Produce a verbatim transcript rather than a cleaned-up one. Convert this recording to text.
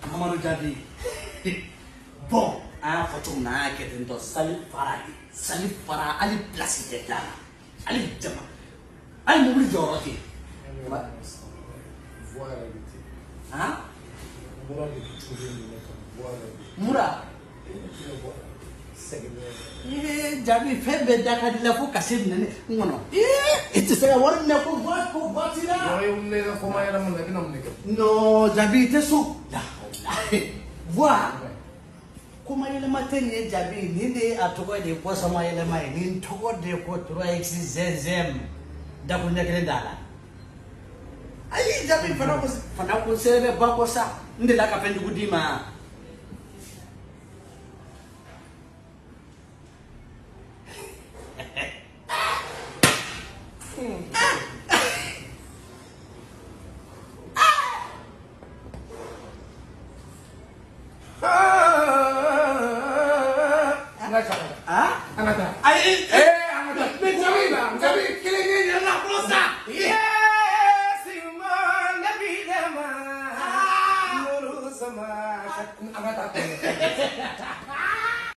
Mamadou Diaby. Bon, a photo na ke dento Salif Fara. Salif Fara ali place de là. Ali jama. Ali mobile joro ki. Voilà la vérité. Hein? Moura de trouver le voilà. Moura. Eh, Diaby fait be dakadi la fo kasem nene ngono. Eh, et c'est war na ko ba ko batira. Yo ne la ko ma yala mon na binam ne. No, Diaby te so. Vois. Comment il m'a tenu Diaby, ni de a togo de ko sama ele mai, ni togo de ko trois x zezem. Da ko nekele dala. Ai Diaby fana ko fana ko sebe ba ko sa. Ndi la ka pendu kudima. Ah? Angata. Ai Eh, angata. Diaby ba? Diaby killing ni na prosa. yes, man, nabi dama. Nuru sama. Angata.